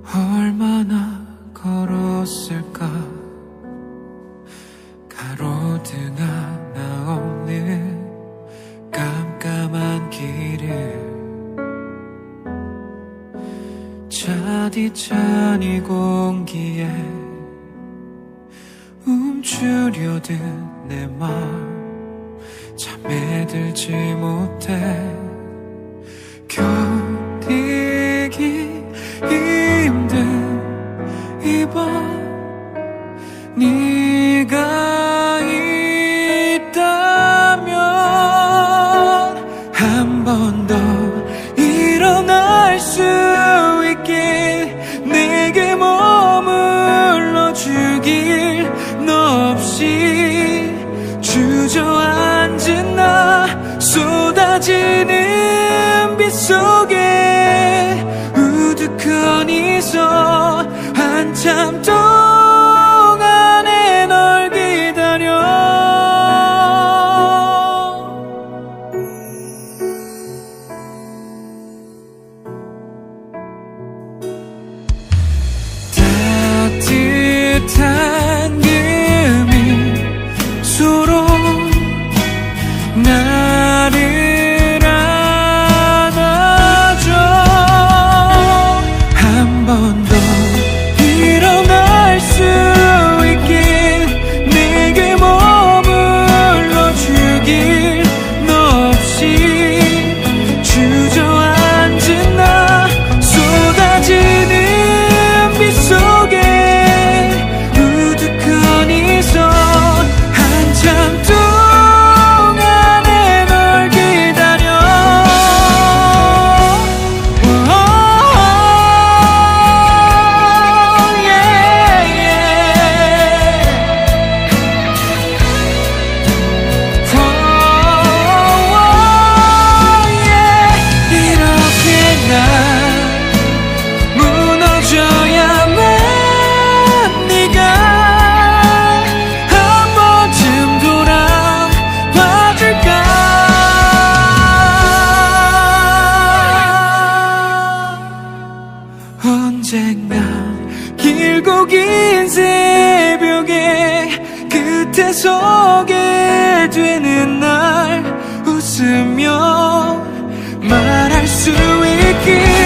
얼마나 걸었을까. 가로등 하나 없는 깜깜한 길을 차디찬 공기에 움츠려든 내 맘 잠에들지 못해. 견디기 힘든 이 밤 네가 있다면 한 번 더 일어날 수 있길, 내게 머물러 주길. 너 없이 주저앉은 나 쏟아지는 빛 속에 우두커니서 한참 동안에 널 기다려. 따뜻한 금이 서로 나를 안아줘. 한 번 더 일어날 수 있길, 내게 머물러 주길. 너 없이 주저앉은 나 쏟아지는 빛 속에 우두커니서 한참 동안에 널 기다려. 이렇게 난 무너져야만 네가 한 번쯤 돌아봐줄까. 언젠가 길고 긴 새벽에 끝에 서게 되는 날 웃으며 말할 수 있길.